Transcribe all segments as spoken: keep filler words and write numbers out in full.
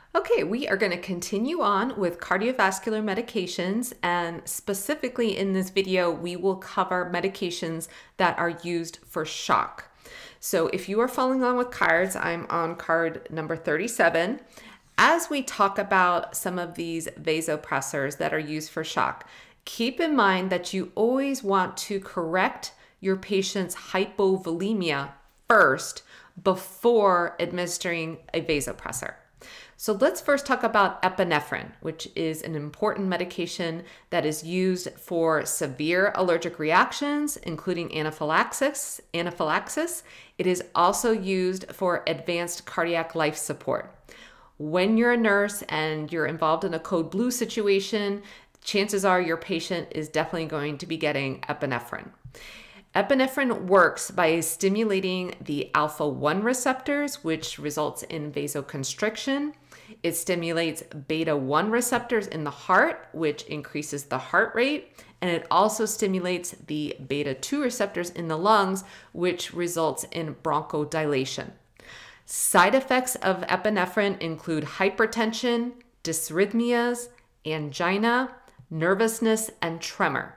Okay, we are going to continue on with cardiovascular medications, and specifically in this video, we will cover medications that are used for shock. So if you are following along with cards, I'm on card number thirty-seven. As we talk about some of these vasopressors that are used for shock, keep in mind that you always want to correct your patient's hypovolemia first before administering a vasopressor. So let's first talk about epinephrine, which is an important medication that is used for severe allergic reactions, including anaphylaxis. anaphylaxis. It is also used for advanced cardiac life support. When you're a nurse and you're involved in a code blue situation, chances are your patient is definitely going to be getting epinephrine. Epinephrine works by stimulating the alpha one receptors, which results in vasoconstriction. It stimulates beta one receptors in the heart, which increases the heart rate. And it also stimulates the beta two receptors in the lungs, which results in bronchodilation. Side effects of epinephrine include hypertension, dysrhythmias, angina, nervousness, and tremor.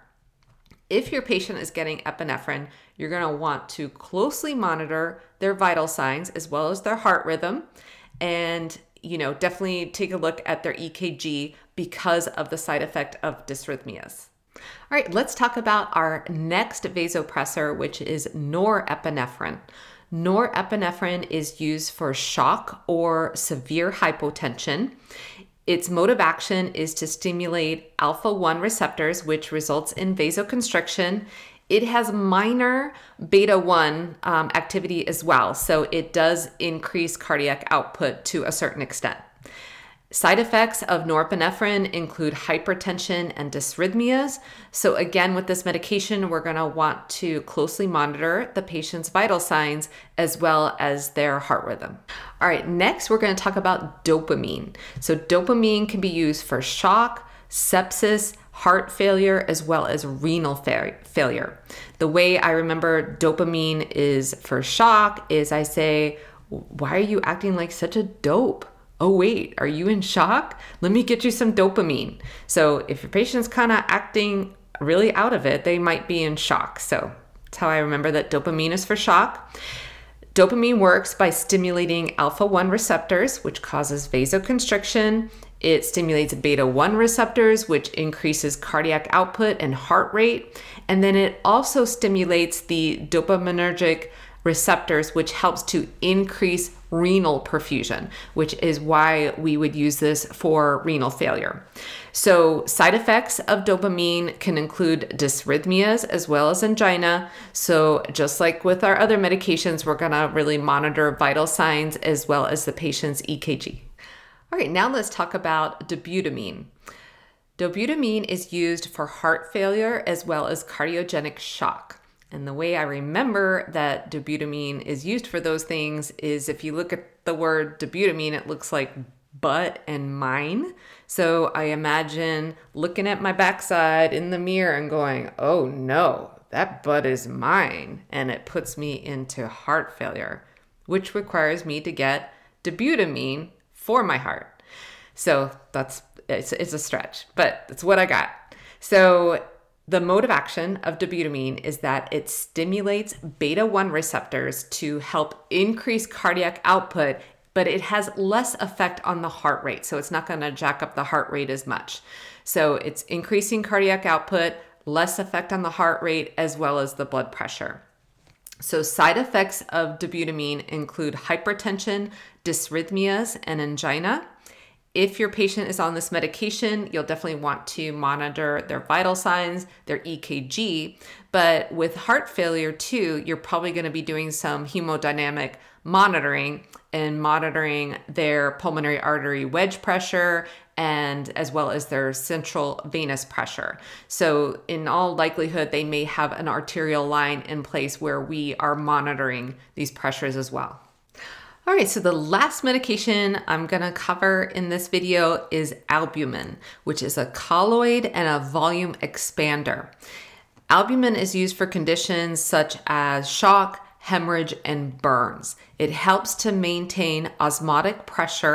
If your patient is getting epinephrine, you're going to want to closely monitor their vital signs as well as their heart rhythm, and you know, definitely take a look at their E K G because of the side effect of dysrhythmias. All right, let's talk about our next vasopressor, which is norepinephrine. Norepinephrine is used for shock or severe hypotension. Its mode of action is to stimulate alpha one receptors, which results in vasoconstriction. It has minor beta one um, activity as well, so it does increase cardiac output to a certain extent. Side effects of norepinephrine include hypertension and dysrhythmias. So again, with this medication, we're going to want to closely monitor the patient's vital signs as well as their heart rhythm. All right, next we're going to talk about dopamine. So dopamine can be used for shock, sepsis, heart failure, as well as renal fa failure. The way I remember dopamine is for shock is I say, why are you acting like such a dope? Oh wait, are you in shock? Let me get you some dopamine. So if your patient's kind of acting really out of it, they might be in shock. So that's how I remember that dopamine is for shock. Dopamine works by stimulating alpha one receptors, which causes vasoconstriction. It stimulates beta one receptors, which increases cardiac output and heart rate. And then it also stimulates the dopaminergic receptors, which helps to increase renal perfusion, which is why we would use this for renal failure. So side effects of dopamine can include dysrhythmias as well as angina. So just like with our other medications, we're going to really monitor vital signs as well as the patient's E K G. All right, now let's talk about dobutamine. Dobutamine is used for heart failure as well as cardiogenic shock. And the way I remember that dobutamine is used for those things is if you look at the word dobutamine, it looks like butt and mine. So I imagine looking at my backside in the mirror and going, oh no, that butt is mine. And it puts me into heart failure, which requires me to get dobutamine for my heart. So that's, it's, it's a stretch, but it's what I got. So the mode of action of dobutamine is that it stimulates beta one receptors to help increase cardiac output, but it has less effect on the heart rate. So it's not going to jack up the heart rate as much. So it's increasing cardiac output, less effect on the heart rate, as well as the blood pressure. So side effects of dobutamine include hypertension, dysrhythmias, and angina. If your patient is on this medication, you'll definitely want to monitor their vital signs, their E K G. But with heart failure too, you're probably going to be doing some hemodynamic monitoring and monitoring their pulmonary artery wedge pressure and as well as their central venous pressure. So in all likelihood, they may have an arterial line in place where we are monitoring these pressures as well. All right, so the last medication I'm gonna cover in this video is albumin, which is a colloid and a volume expander. Albumin is used for conditions such as shock, hemorrhage, and burns. It helps to maintain osmotic pressure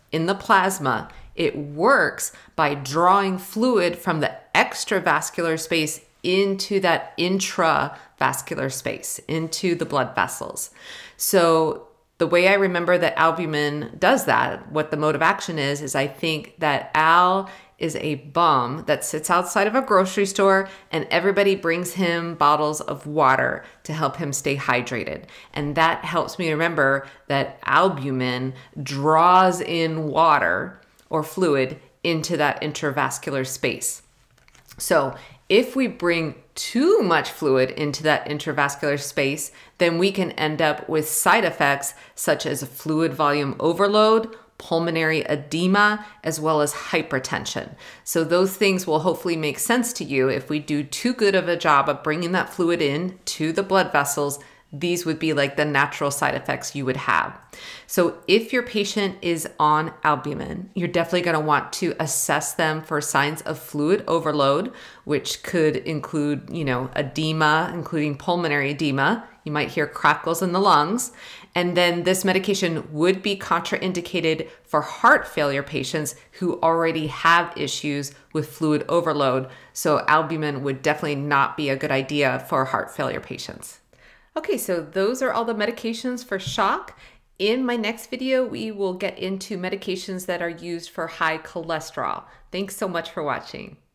in the plasma, it works by drawing fluid from the extravascular space into that intravascular space, into the blood vessels. So the way I remember that albumin does that, what the mode of action is, is I think that Al is a bum that sits outside of a grocery store and everybody brings him bottles of water to help him stay hydrated. And that helps me remember that albumin draws in water or fluid into that intravascular space. So if we bring too much fluid into that intravascular space, then we can end up with side effects such as fluid volume overload, pulmonary edema, as well as hypertension. So those things will hopefully make sense to you. If we do too good of a job of bringing that fluid in to the blood vessels, these would be like the natural side effects you would have. So if your patient is on albumin, you're definitely going to want to assess them for signs of fluid overload, which could include, you know, edema, including pulmonary edema. You might hear crackles in the lungs. And then this medication would be contraindicated for heart failure patients who already have issues with fluid overload. So albumin would definitely not be a good idea for heart failure patients. Okay, so those are all the medications for shock. In my next video, we will get into medications that are used for high cholesterol. Thanks so much for watching.